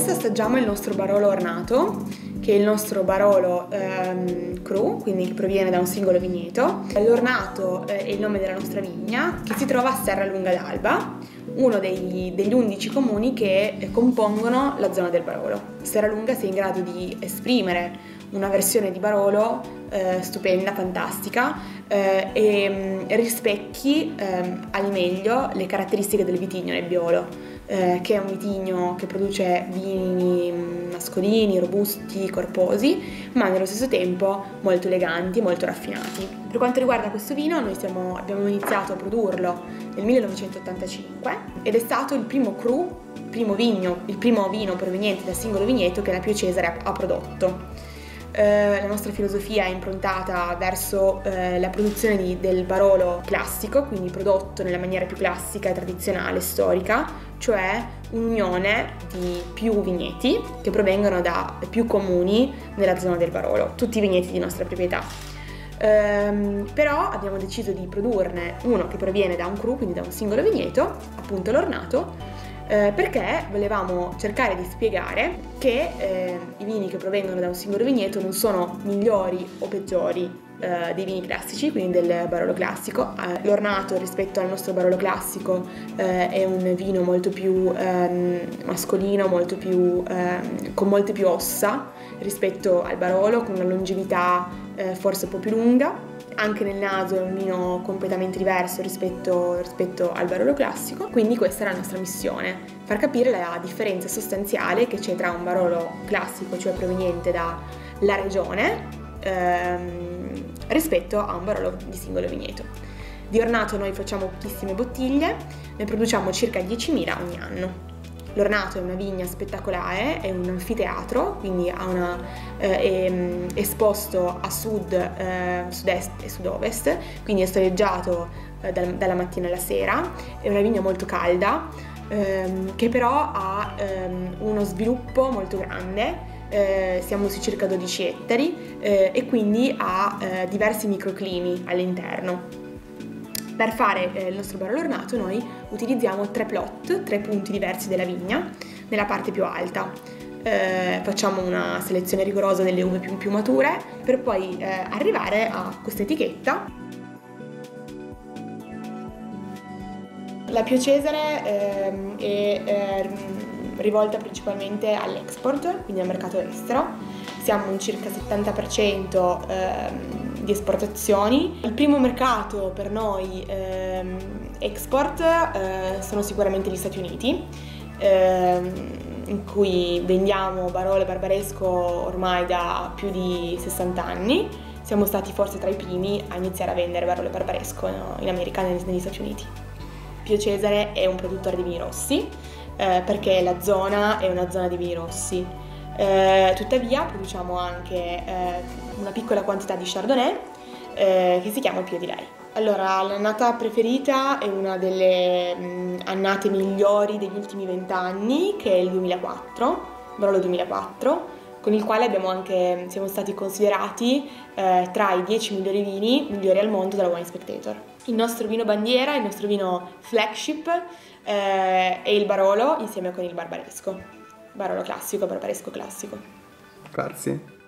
Adesso assaggiamo il nostro Barolo Ornato, che è il nostro Barolo cru, quindi che proviene da un singolo vigneto. L'Ornato è il nome della nostra vigna, che si trova a Serralunga d'Alba, uno degli 11 comuni che compongono la zona del Barolo. Serralunga si è in grado di esprimere una versione di Barolo stupenda, fantastica, e rispecchi al meglio le caratteristiche del vitigno Nebbiolo, che è un vitigno che produce vini mascolini, robusti, corposi, ma nello stesso tempo molto eleganti, molto raffinati. Per quanto riguarda questo vino, noi abbiamo iniziato a produrlo nel 1985 ed è stato il primo il primo vino proveniente da singolo vigneto che la Pio Cesare ha prodotto. La nostra filosofia è improntata verso la produzione del Barolo classico, quindi prodotto nella maniera più classica e tradizionale, storica, cioè un'unione di più vigneti che provengono da più comuni nella zona del Barolo, tutti i vigneti di nostra proprietà. Però abbiamo deciso di produrne uno che proviene da un cru, quindi da un singolo vigneto, appunto l'Ornato, perché volevamo cercare di spiegare che i vini che provengono da un singolo vigneto non sono migliori o peggiori dei vini classici, quindi del Barolo classico. L'Ornato rispetto al nostro Barolo classico è un vino molto più mascolino, con molte più ossa rispetto al Barolo, con una longevità forse un po' più lunga. Anche nel naso è un vino completamente diverso rispetto al Barolo classico, quindi questa è la nostra missione, far capire la differenza sostanziale che c'è tra un Barolo classico, cioè proveniente dalla regione, rispetto a un Barolo di singolo vigneto. Di Ornato noi facciamo pochissime bottiglie, ne produciamo circa 10.000 ogni anno. L'Ornato è una vigna spettacolare, è un anfiteatro, quindi è esposto a sud, sud-est e sud-ovest, quindi è soleggiato dalla mattina alla sera. È una vigna molto calda, che però ha uno sviluppo molto grande. Siamo su circa 12 ettari e quindi ha diversi microclimi all'interno. Per fare il nostro Barolo Ornato noi utilizziamo 3 punti diversi della vigna nella parte più alta. Facciamo una selezione rigorosa delle uve più mature per poi arrivare a questa etichetta. La Pio Cesare è rivolta principalmente all'export, quindi al mercato estero. Siamo un circa 70% di esportazioni. Il primo mercato per noi export sono sicuramente gli Stati Uniti, in cui vendiamo Barolo e Barbaresco ormai da più di 60 anni. Siamo stati forse tra i primi a iniziare a vendere Barolo e Barbaresco in America e negli Stati Uniti. Pio Cesare è un produttore di vini rossi, perché la zona è una zona di vini rossi. Tuttavia produciamo anche una piccola quantità di Chardonnay che si chiama Pio di Lei. Allora, l'annata preferita è una delle annate migliori degli ultimi 20 anni, che è il 2004, Barolo 2004, con il quale siamo stati considerati tra i 10 migliori al mondo dalla Wine Spectator. Il nostro vino bandiera, il nostro vino flagship è il Barolo insieme con il Barbaresco. Barolo classico, Barbaresco classico. Grazie.